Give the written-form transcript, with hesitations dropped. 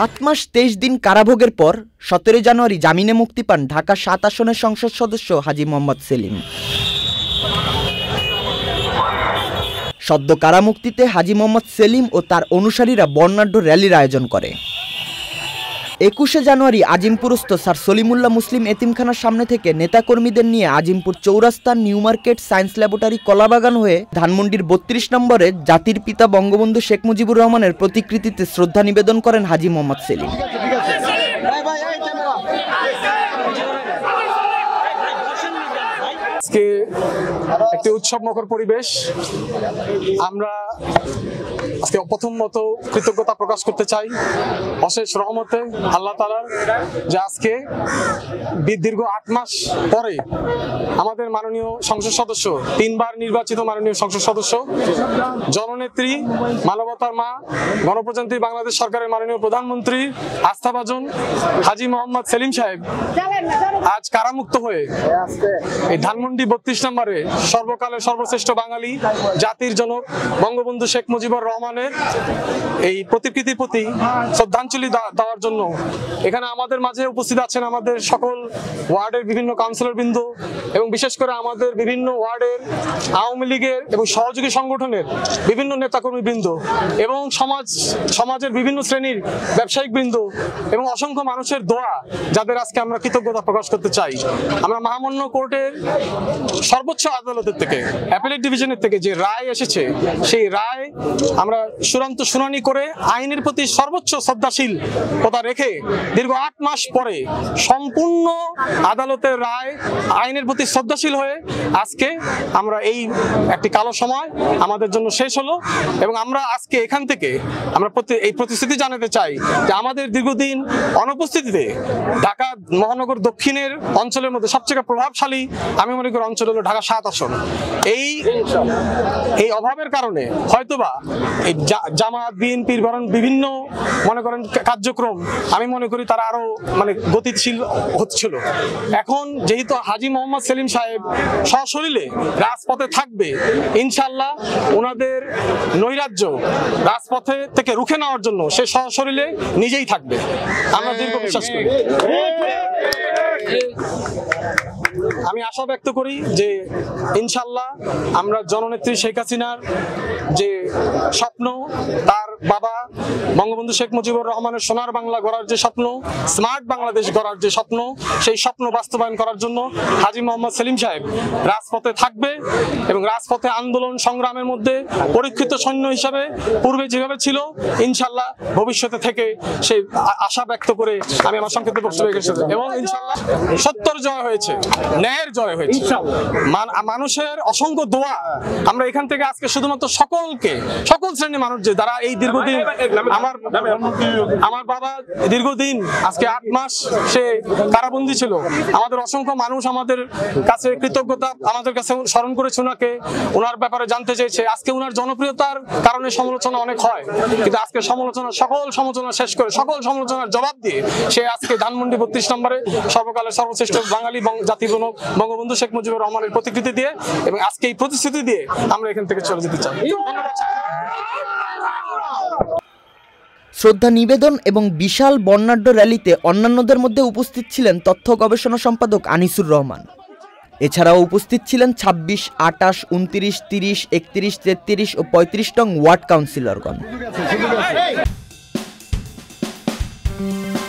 7 মাস 23 দিন কারাভোগের পর 17 জানুয়ারি জামিনে মুক্তি পান ঢাকা 7 আসনের সংসদ সদস্য হাজী মোহাম্মদ সেলিম। সদ্য কারামুক্তিতে হাজী মোহাম্মদ সেলিম ও তার অনুসারীরা বর্ণাঢ্য র্যালির আয়োজন করে। 21 জানুয়ারি আজিমপুরস্থ স্যার সলিমুল্লাহ মুসলিম এতিমখানার সামনে থেকে নেতাকর্মীদের নিয়ে আজিমপুর চৌরাস্তা, new market, science laboratory, Kalabagan হয়ে ধানমন্ডির 32 নম্বরে জাতির পিতা বঙ্গবন্ধু শেখ মুজিবুর রহমানের প্রতিকৃতিতে শ্রদ্ধা নিবেদন করেন হাজী মোহাম্মদ সেলিম। আজকে একটি উৎসবমুখর পরিবেশ। আমরা আজকে প্রথমত কৃতজ্ঞতা প্রকাশ করতে চাই অশেষ রহমতে আল্লাহ তাআলার, যে আজকে দীর্ঘ 8 মাস পরে আমাদের মাননীয় সংসদ সদস্য, 3 বার নির্বাচিত মাননীয় সংসদ সদস্য, জননেত্রী, মানবতার মা, গণপ্রজাতন্ত্রী বাংলাদেশ সরকারের মাননীয় প্রধানমন্ত্রী, আস্থাভাজন হাজী মোহাম্মদ সেলিম সাহেব আজ কারামুক্ত হয়ে এই ধানমন্ডি 32 নম্বরে সর্বকালের সর্বশ্রেষ্ঠ বাঙালি, জাতির জনক বঙ্গবন্ধু শেখ মুজিবুর রহমানের এই প্রতিকৃতির প্রতি শ্রদ্ধাঞ্জলি দেওয়ার জন্য এখানে আমাদের মাঝে উপস্থিত আছেন আমাদের সকল ওয়ার্ডের বিভিন্ন কাউন্সিলর বৃন্দ এবং বিশেষ করে আমাদের বিভিন্ন ওয়ার্ডের আওয়ামী লীগের এবং সহযোগী সংগঠনের বিভিন্ন নেতাকর্মী বৃন্দ এবং সমাজের বিভিন্ন শ্রেণীর ব্যবসায়িক বৃন্দ এবং অসংখ্য মানুষের দোয়া, যাদের আজকে আমরা কৃতজ্ঞতা প্রকাশ করতে চাই। আমরা মহামান্য কোর্টের সর্বোচ্চ আদালতের থেকে, অ্যাপেলেট ডিভিশনের থেকে যে রায় এসেছে, সেই রায় আমরা চূড়ান্ত শুনানি করে আইনের প্রতি সর্বোচ্চ শ্রদ্ধাশীলতা রেখে দীর্ঘ 8 মাস পরে সম্পূর্ণ আদালতের রায়, আইনের প্রতি শ্রদ্ধাশীল হয়ে আজকে আমরা এই একটি কালো সময় আমাদের জন্য শেষ হলো। এবং আমরা আজকে এখান থেকে আমরা এই প্রতিশ্রুতি জানাতে চাই যে আমাদের দীর্ঘদিন অনুপস্থিতিতে ঢাকা মহানগর দক্ষিণের অঞ্চলের মধ্যে সবচেয়ে প্রভাবশালী আমি মনে করি অঞ্চল হলো ঢাকা 7 আসন। এই অভাবের কারণে হয়তোবা এই জামাত, বিএনপির বিভিন্ন মনে করেন কার্যক্রম আমি মনে করি তারা আরো গতিশীল হচ্ছিল। এখন যেহেতু হাজী মোহাম্মদ সেলিম সাহেব সশরীরে রাজপথে থাকবে, ইনশাআল্লাহ ওনাদের নৈরাজ্য রাজপথে থেকে রুখে নেওয়ার জন্য সে সশরীরে নিজেই থাকবে, আমরা দীর্ঘ বিশ্বাস করি। আমি আশা ব্যক্ত করি যে ইনশাআল্লাহ আমরা জননেত্রী শেখ হাসিনার যে স্বপ্ন, তার বাবা বঙ্গবন্ধু শেখ মুজিবুর রহমানের সোনার বাংলা গড়ার যে স্বপ্ন, স্মার্ট বাংলাদেশ গড়ার যে স্বপ্ন, সেই স্বপ্ন বাস্তবায়ন করার জন্য হাজী মোহাম্মদ সেলিম সাহেব রাজপথে থাকবে এবং রাজপথে আন্দোলন সংগ্রামের মধ্যে পরীক্ষিত সৈন্য হিসাবে পূর্বে যেভাবে ছিল ইনশাআল্লাহ ভবিষ্যতে থেকে সেই আশা ব্যক্ত করে আমি আমার সংক্ষিপ্ত বক্তব্য রেখেছি। এবং ইনশাআল্লাহ সত্যর জয় হয়েছে, ন্যায়ের জয় হয়েছে, মানুষের অসংখ্য দোয়া। আমরা এখান থেকে আজকে শুধুমাত্র সকল শ্রেণীর মানুষ যে যারা এই দীর্ঘদিন, আমার বাবা দীর্ঘদিন আজকে 8 মাস সে কারাবন্দী ছিল, আমাদের অসংখ্য মানুষ আমাদের কাছে কৃতজ্ঞতা আমাদের কাছে স্মরণ করেছে, ওনার ব্যাপারে জানতে চেয়েছে। আজকে ওনার জনপ্রিয়তার কারণে সমালোচনা অনেক হয়, কিন্তু আজকে সকল সমালোচনা শেষ করে, সকল সমালোচনার জবাব দিয়ে সে আজকে ধানমন্ডি 32 নম্বরে সর্বকালের সর্বশ্রেষ্ঠ বাঙালি জাতির জনক বঙ্গবন্ধু শেখ মুজিবুর রহমানের প্রতিকৃতি দিয়ে এবং আজকে এই প্রতিশ্রুতি দিয়ে আমরা এখান থেকে চলে যেতে চাই। শ্রদ্ধা নিবেদন এবং বিশাল বর্ণাঢ্য র্যালিতে অন্যান্যদের মধ্যে উপস্থিত ছিলেন তথ্য গবেষণা সম্পাদক আনিসুর রহমান। এছাড়াও উপস্থিত ছিলেন 26, 28, 29, 30, 31, 33 ও 35 নং ওয়ার্ড কাউন্সিলরগণ।